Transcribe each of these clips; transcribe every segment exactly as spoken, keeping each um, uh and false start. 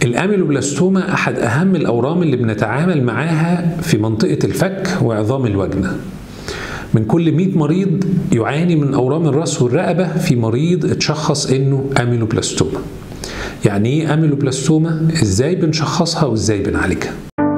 الأميلوبلاستوما أحد أهم الأورام اللي بنتعامل معاها في منطقة الفك وعظام الوجنة. من كل مئة مريض يعاني من أورام الرأس والرقبة في مريض اتشخص إنه أميلوبلاستوما. يعني إيه أميلوبلاستوما؟ إزاي بنشخصها وإزاي بنعالجها؟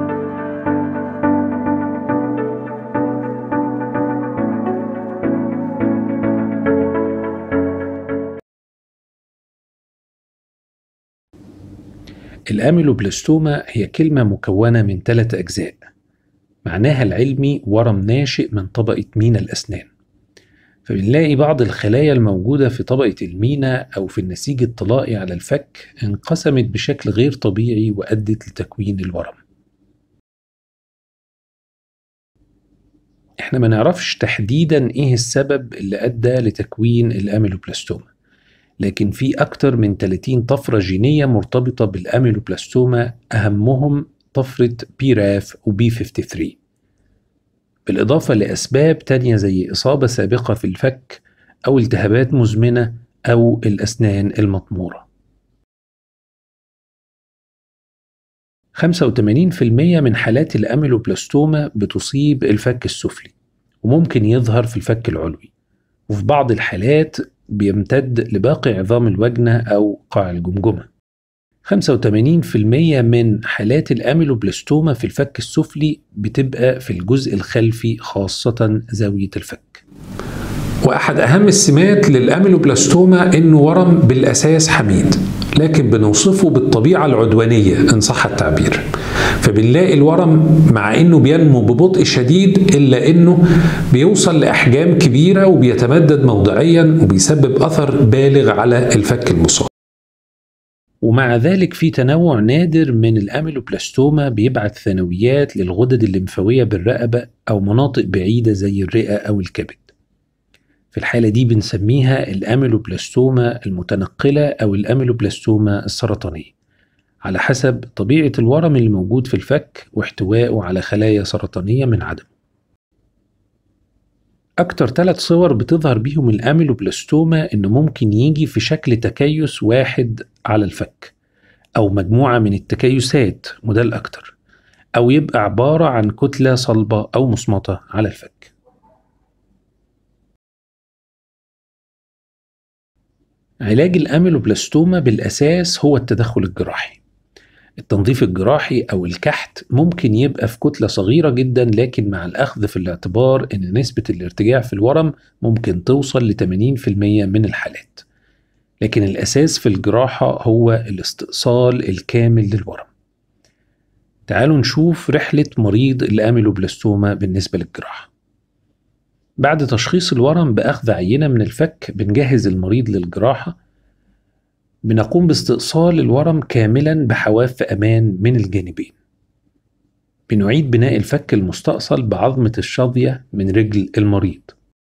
الأميلوبلاستوما هي كلمة مكونة من ثلاث أجزاء. معناها العلمي ورم ناشئ من طبقة مينا الأسنان. فبنلاقي بعض الخلايا الموجودة في طبقة المينا أو في النسيج الطلائي على الفك انقسمت بشكل غير طبيعي وأدت لتكوين الورم. احنا ما نعرفش تحديدا ايه السبب اللي أدى لتكوين الأميلوبلاستوما، لكن في أكتر من ثلاثين طفرة جينية مرتبطة بالأميلوبلاستوما، أهمهم طفرة بي راف و بي ثلاثة وخمسين، بالإضافة لأسباب تانية زي إصابة سابقة في الفك أو التهابات مزمنة أو الأسنان المطمورة. خمسة وثمانين بالمئة من حالات الأميلوبلاستوما بتصيب الفك السفلي وممكن يظهر في الفك العلوي، وفي بعض الحالات بيمتد لباقي عظام الوجنة أو قاع الجمجمة. خمسة وثمانين بالمئة من حالات الأميلوبلاستوما في الفك السفلي بتبقى في الجزء الخلفي، خاصة زاوية الفك. وأحد أهم السمات للأميلوبلاستوما إنه ورم بالأساس حميد، لكن بنوصفه بالطبيعة العدوانية إن صح التعبير. فبنلاقي الورم مع إنه بينمو ببطء شديد إلا إنه بيوصل لأحجام كبيرة وبيتمدد موضعيا وبيسبب أثر بالغ على الفك المصاب. ومع ذلك في تنوع نادر من الأميلوبلاستوما بيبعث ثانويات للغدد الليمفاوية بالرقبة أو مناطق بعيدة زي الرئة أو الكبد. في الحالة دي بنسميها الأميلوبلاستوما المتنقلة أو الأميلوبلاستوما السرطانية، على حسب طبيعة الورم اللي موجود في الفك واحتوائه على خلايا سرطانية من عدمه. أكتر ثلاث صور بتظهر بيهم الأميلوبلاستوما إنه ممكن يجي في شكل تكيس واحد على الفك، أو مجموعة من التكيسات وده الأكتر، أو يبقى عبارة عن كتلة صلبة أو مصمتة على الفك. علاج الأميلوبلاستوما بالأساس هو التدخل الجراحي. التنظيف الجراحي أو الكحت ممكن يبقى في كتلة صغيرة جدا، لكن مع الأخذ في الاعتبار أن نسبة الارتجاع في الورم ممكن توصل ل ثمانين بالمئة من الحالات. لكن الأساس في الجراحة هو الاستئصال الكامل للورم. تعالوا نشوف رحلة مريض الأميلوبلاستوما بالنسبة للجراحة. بعد تشخيص الورم بأخذ عينة من الفك بنجهز المريض للجراحة. بنقوم باستئصال الورم كاملا بحواف أمان من الجانبين. بنعيد بناء الفك المستأصل بعظمة الشظية من رجل المريض.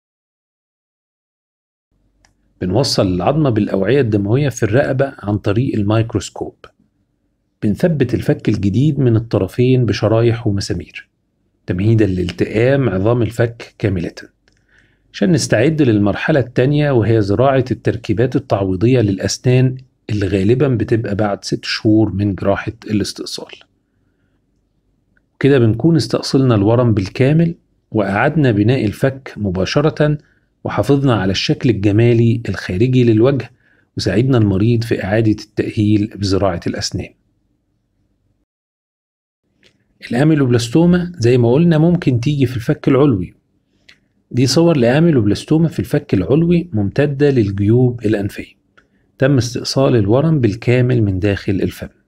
بنوصل العظمة بالأوعية الدموية في الرقبة عن طريق الميكروسكوب. بنثبت الفك الجديد من الطرفين بشرايح ومسامير تمهيدا لالتئام عظام الفك كاملة، عشان نستعد للمرحلة الثانية وهي زراعة التركيبات التعويضية للأسنان اللي غالبا بتبقى بعد ست شهور من جراحة الاستئصال. كده بنكون استأصلنا الورم بالكامل وأعدنا بناء الفك مباشرة، وحافظنا على الشكل الجمالي الخارجي للوجه، وساعدنا المريض في إعادة التأهيل بزراعة الأسنان. الأميلوبلاستوما زي ما قلنا ممكن تيجي في الفك العلوي. دي صور لأميلوبلاستوما في الفك العلوي ممتدة للجيوب الأنفية. تم استئصال الورم بالكامل من داخل الفم.